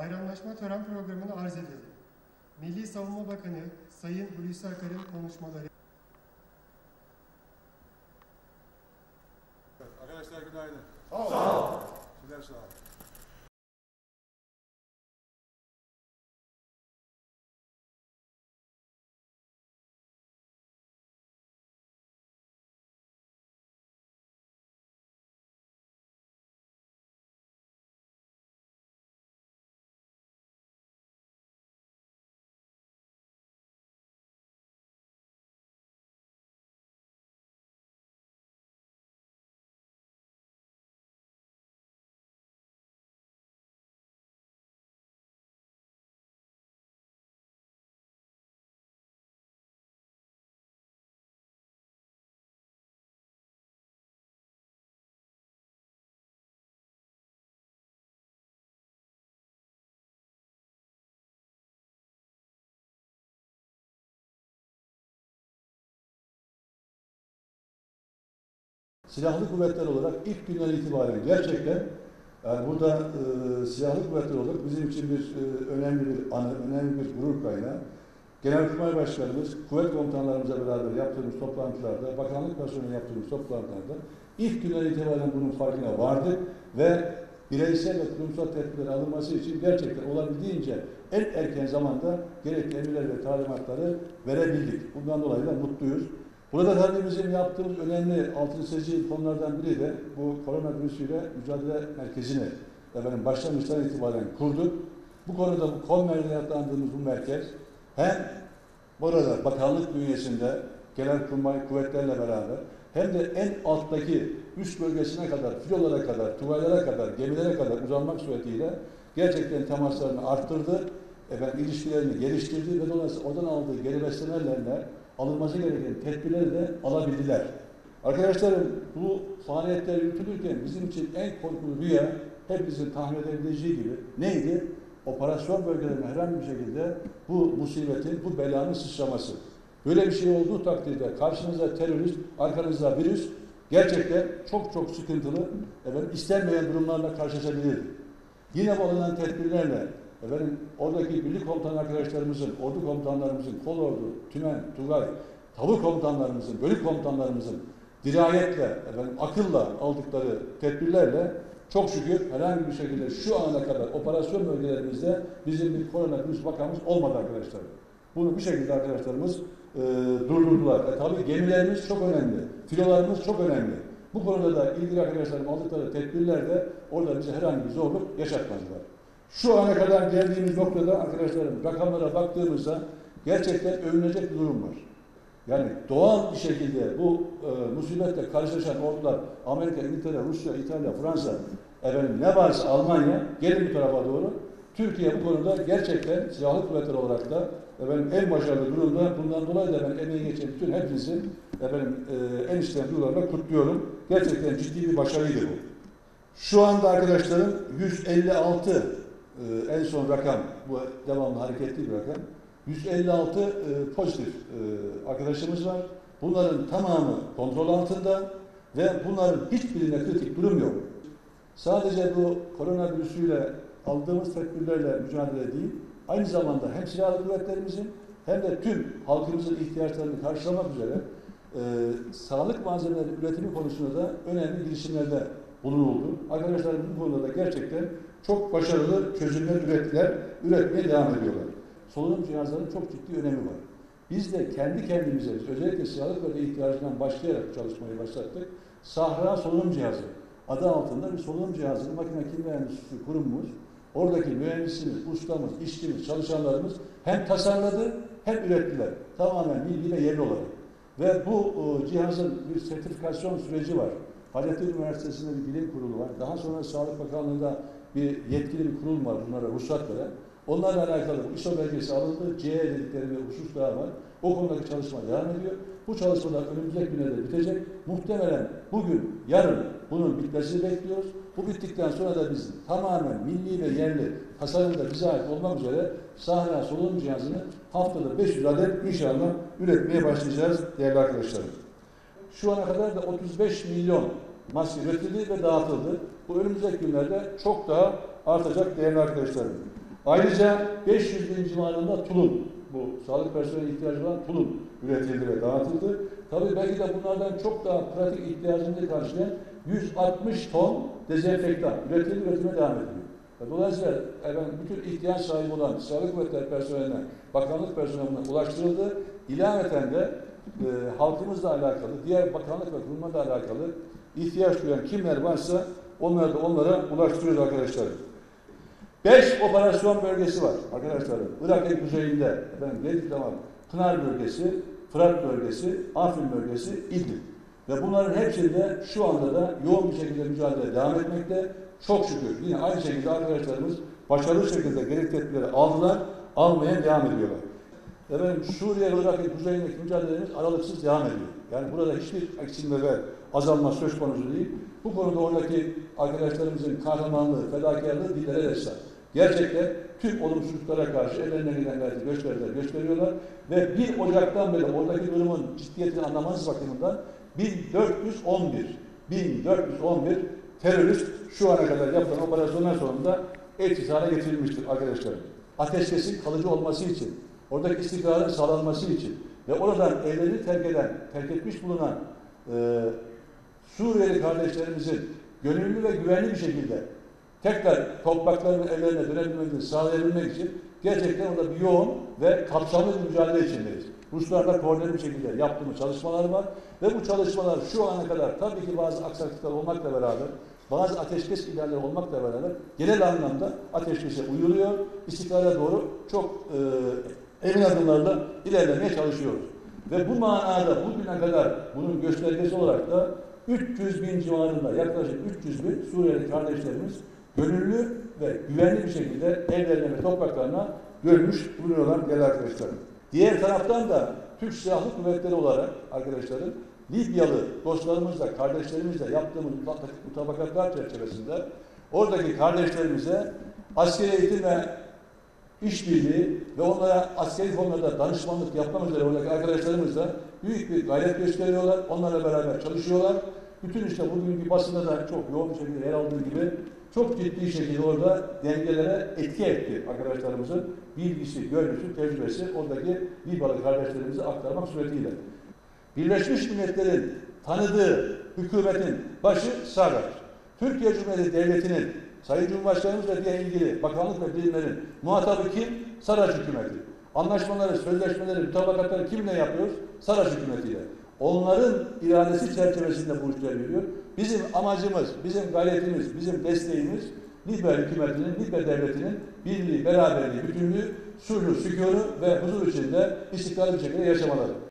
bayramlaşma tören programını arz edelim. Milli Savunma Bakanı Sayın Hulusi Akar'ın konuşmaları. Arkadaşlar günaydın. Sağ olun. Sizler sağ olun. Silahlı kuvvetler olarak ilk günden itibaren gerçekten yani burada silahlı kuvvetler olarak bizim için bir önemli bir anı, önemli bir gurur kaynağı. Genelkurmay Başkanımız, kuvvet komutanlarımızla beraber yaptığımız toplantılarda, bakanlık personeliyle yaptığımız toplantılarda ilk günden itibaren bunun farkına vardık ve bireysel ve kurumsal tedbirler alınması için gerçekten olabildiğince en erken zamanda gerekli emirler ve talimatları verebildik. Bundan dolayı da mutluyuz. Burada tabii bizim yaptığımız önemli altını çizdiği konulardan biri de bu koronavirüsüyle mücadele merkezini başlangıçtan itibaren kurduk. Bu konuda bu KONMER'de yaptığımız bu merkez hem burada bakanlık bünyesinde genelkurmay kuvvetlerle beraber hem de en alttaki üst bölgesine kadar, filolara kadar, tuvaylara kadar, gemilere kadar uzanmak suretiyle gerçekten temaslarını arttırdı, ilişkilerini geliştirdi ve dolayısıyla oradan aldığı geri beslemelerle alınması gereken tedbirleri de alabildiler. Arkadaşlarım bu faaliyetler yürütülürken bizim için en korkulu rüya hepimizin tahmin edebileceği gibi neydi? Operasyon bölgelerine herhangi bir şekilde bu musibetin, bu belanın sıçraması. Böyle bir şey olduğu takdirde karşınızda terörist, arkanızda virüs gerçekten çok çok sıkıntılı, istenmeyen durumlarla karşılaşabilir. Yine bu alınan tedbirlerle oradaki birlik komutan arkadaşlarımızın, ordu komutanlarımızın, kolordu, tümen, tugay, tavuk komutanlarımızın, bölük komutanlarımızın dirayetle, akılla aldıkları tedbirlerle çok şükür herhangi bir şekilde şu ana kadar operasyon bölgelerimizde bizim bir koronavirüs vakamız olmadı arkadaşlar. Bunu bir şekilde arkadaşlarımız durdurdular. Tabii gemilerimiz çok önemli, filolarımız çok önemli. Bu konuda da ilgili arkadaşlarım aldıkları tedbirlerde orada bize herhangi bir zorluk yaşatmadılar. Şu ana kadar geldiğimiz noktada arkadaşlarım rakamlara baktığımızda gerçekten övünecek bir durum var. Yani doğal bir şekilde bu musibetle karşılaşan ordular Amerika, İngiltere, Rusya, İtalya, Fransa, ne varsa Almanya gelin bu tarafa doğru. Türkiye bu konuda gerçekten silahlı kuvvetler olarak da en başarılı durumda. Bundan dolayı da ben emeği geçen bütün hepinizi en içten duygularla kutluyorum. Gerçekten ciddi bir başarıydı bu. Şu anda arkadaşlarım 156 en son rakam, bu devamlı hareketli bir rakam. 156 pozitif arkadaşımız var. Bunların tamamı kontrol altında ve bunların hiçbirine kritik durum yok. Sadece bu koronavirüsüyle aldığımız tedbirlerle mücadele değil, aynı zamanda hem silahlı kuvvetlerimizin hem de tüm halkımızın ihtiyaçlarını karşılamak üzere sağlık malzemeleri üretimi konusunda da önemli girişimlerde bulunuldu. Arkadaşlarım bu konuda da gerçekten çok başarılı çözümler üretmeye devam ediyorlar. Solunum cihazlarının çok ciddi önemi var. Biz de kendi kendimize, özellikle silahlı kuvvet ihtiyacından başlayarak çalışmayı başlattık. Sahra Solunum Cihazı adı altında bir solunum cihazını makine kimya endüstrisi kurumumuz, oradaki mühendisimiz, ustamız, işçimiz, çalışanlarımız hem tasarladı hem ürettiler. Tamamen milli ve yerli olarak. Ve bu cihazın bir sertifikasyon süreci var. Hacettepe Üniversitesi'nde bir bilim kurulu var. Daha sonra Sağlık Bakanlığı'nda bir yetkili bir kurul var bunlara ruhsat veren. Onlarla alakalı bu ISO belgesi alındı. CE dedikleri bir husus daha var. O konudaki çalışma devam ediyor. Bu çalışmalar önümüzdeki günlerde bitecek. Muhtemelen bugün, yarın bunun bitmesini bekliyoruz. Bu bittikten sonra da biz tamamen milli ve yerli tasarımda bize ait olmak üzere Sahra solunum cihazını haftada 500 adet inşallah üretmeye başlayacağız değerli arkadaşlarım. Şu ana kadar da 35 milyon maske üretildi ve dağıtıldı. Bu önümüzdeki günlerde çok daha artacak değerli arkadaşlarım. Ayrıca 500 bin civarında tulum, bu sağlık personeli ihtiyacı olan tulum üretildi ve dağıtıldı. Tabii belki de bunlardan çok daha pratik ihtiyacını karşılayan 160 ton dezenfektan üretime devam ediyor. Dolayısıyla bütün ihtiyaç sahibi olan sağlık kuvvetleri personeline, bakanlık personeline ulaştırıldı. İlaveten de halkımızla alakalı, diğer bakanlık ve kurumlarla alakalı ihtiyaç duyan kimler varsa onları da onlara ulaştırıyoruz arkadaşlar. 5 operasyon bölgesi var arkadaşlar. Irak'ın kuzeyinde, Pınar bölgesi, Fırat bölgesi, Afrin bölgesi, İdlib. Ve bunların hepsinde şu anda da yoğun bir şekilde mücadele devam etmekte. Çok şükür yine aynı şekilde arkadaşlarımız başarılı şekilde gerekli tedbirleri aldılar, almaya devam ediyorlar. Suriye ve Irak'ın kuzeyindeki mücadelemiz aralıksız devam ediyor. Yani burada hiçbir eksilme ve azalma söz konusu değil. Bu konuda oradaki arkadaşlarımızın kahramanlığı, fedakarlığı dillere destek. Gerçekten tüm olumsuzluklara karşı ellerine giden gayreti gösteriyorlar. Ve 1 Ocak'tan beri oradaki durumun ciddiyetini anlamanız bakımından 1411 terörist şu ana kadar yapılan operasyonlar sonunda etkisiz hale getirilmiştir arkadaşlar. Ateşkesin kalıcı olması için, oradaki istikrarın sağlanması için ve oradan evlerini terk etmiş bulunan Suriyeli kardeşlerimizin gönüllü ve güvenli bir şekilde tekrar topraklarının evlerine dönebilmesini sağlayabilmek için gerçekten orada bir yoğun ve kapsamlı bir mücadele içindeyiz. Ruslarla koordineli bir şekilde yaptığımız çalışmalar var ve bu çalışmalar şu ana kadar tabii ki bazı aksaklıklar olmakla beraber, bazı ateşkes ilerleri olmakla beraber genel anlamda ateşkese uyuluyor, istikrara doğru çok emin adımlarla ilerlemeye çalışıyoruz. Ve bu manada bugüne kadar bunun göstergesi olarak da 300 bin civarında, yaklaşık 300 bin Suriyeli kardeşlerimiz gönüllü ve güvenli bir şekilde evlerine ve topraklarına dönmüş bulunuyorlar değerli arkadaşlarım. Diğer taraftan da Türk Silahlı Kuvvetleri olarak arkadaşlarım Libyalı dostlarımızla, kardeşlerimizle yaptığımız mutabakatlar çerçevesinde oradaki kardeşlerimize askeri eğitim ve işbirliği ve onlara askeri konularda danışmanlık yapmak üzere oradaki arkadaşlarımızla büyük bir gayret gösteriyorlar. Onlarla beraber çalışıyorlar. Bütün bugünkü basında da çok yoğun bir şekilde yer aldığı gibi çok ciddi şekilde orada dengelere etki etti arkadaşlarımızın bilgisi, görgüsü, tecrübesi oradaki Libyalı kardeşlerimize aktarmak suretiyle. Birleşmiş Milletler'in tanıdığı hükümetin başı Sarraj. Türkiye Cumhuriyeti Devleti'nin Sayın Cumhurbaşkanımızla diye ilgili bakanlık ve birimlerin muhatabı kim? Sarraj hükümeti. Anlaşmaları, sözleşmeleri, mutabakatları kimle yapıyoruz? Sarraj hükümetiyle. Onların iradesi çerçevesinde bu işler yürüyor. Bizim amacımız, bizim gayretimiz, bizim desteğimiz Libya hükümetinin, Libya devletinin birliği, beraberliği, bütünlüğü, sulhü, sükûnu ve huzur içinde istikrarlı bir şekilde yaşamaları.